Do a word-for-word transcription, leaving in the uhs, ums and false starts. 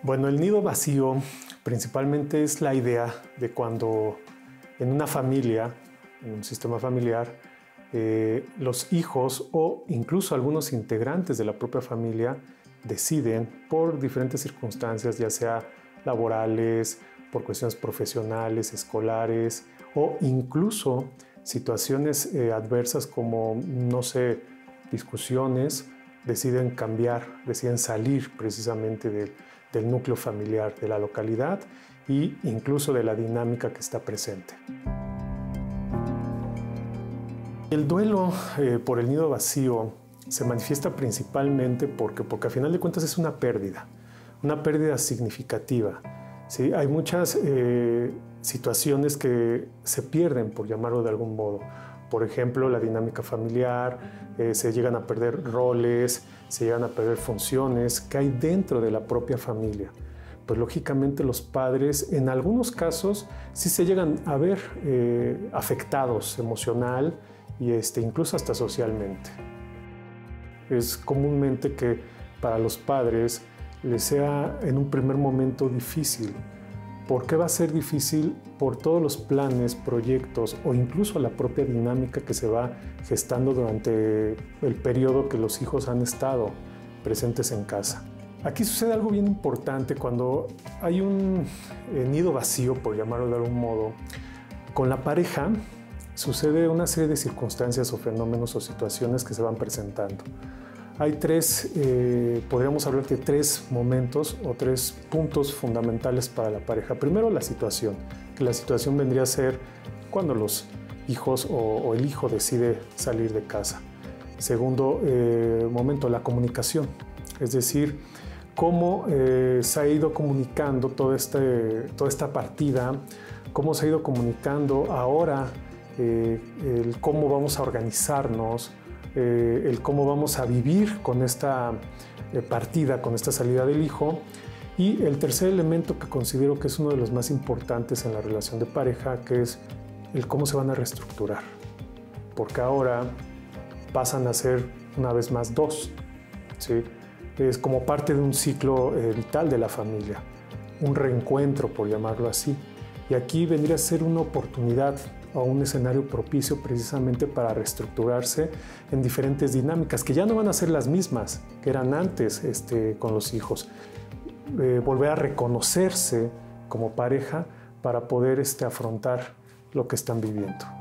Bueno, el nido vacío principalmente es la idea de cuando en una familia, en un sistema familiar, eh, los hijos o incluso algunos integrantes de la propia familia deciden por diferentes circunstancias, ya sea laborales, por cuestiones profesionales, escolares o incluso situaciones eh, adversas como, no sé, discusiones, deciden cambiar, deciden salir precisamente del, del núcleo familiar, de la localidad e incluso de la dinámica que está presente. El duelo eh, por el nido vacío se manifiesta principalmente porque, porque a final de cuentas es una pérdida, una pérdida significativa. ¿Sí? Hay muchas eh, situaciones que se pierden, por llamarlo de algún modo. Por ejemplo, la dinámica familiar, eh, se llegan a perder roles, se llegan a perder funciones que hay dentro de la propia familia. Pues lógicamente los padres en algunos casos sí se llegan a ver eh, afectados emocional y este, incluso hasta socialmente. Es comúnmente que para los padres les sea en un primer momento difícil. ¿Por qué va a ser difícil? Por todos los planes, proyectos o incluso la propia dinámica que se va gestando durante el periodo que los hijos han estado presentes en casa. Aquí sucede algo bien importante cuando hay un nido vacío, por llamarlo de algún modo. Con la pareja sucede una serie de circunstancias o fenómenos o situaciones que se van presentando. Hay tres, eh, podríamos hablar de tres momentos o tres puntos fundamentales para la pareja. Primero, la situación, que la situación vendría a ser cuando los hijos o, o el hijo decide salir de casa. Segundo eh, momento, la comunicación, es decir, cómo eh, se ha ido comunicando todo este, toda esta partida, cómo se ha ido comunicando ahora eh, el cómo vamos a organizarnos, Eh, el cómo vamos a vivir con esta eh, partida, con esta salida del hijo. Y el tercer elemento que considero que es uno de los más importantes en la relación de pareja, que es el cómo se van a reestructurar. Porque ahora pasan a ser una vez más dos, ¿sí? Es como parte de un ciclo eh, vital de la familia, un reencuentro, por llamarlo así. Y aquí vendría a ser una oportunidad o un escenario propicio precisamente para reestructurarse en diferentes dinámicas que ya no van a ser las mismas que eran antes este, con los hijos. Eh, volver a reconocerse como pareja para poder este, afrontar lo que están viviendo.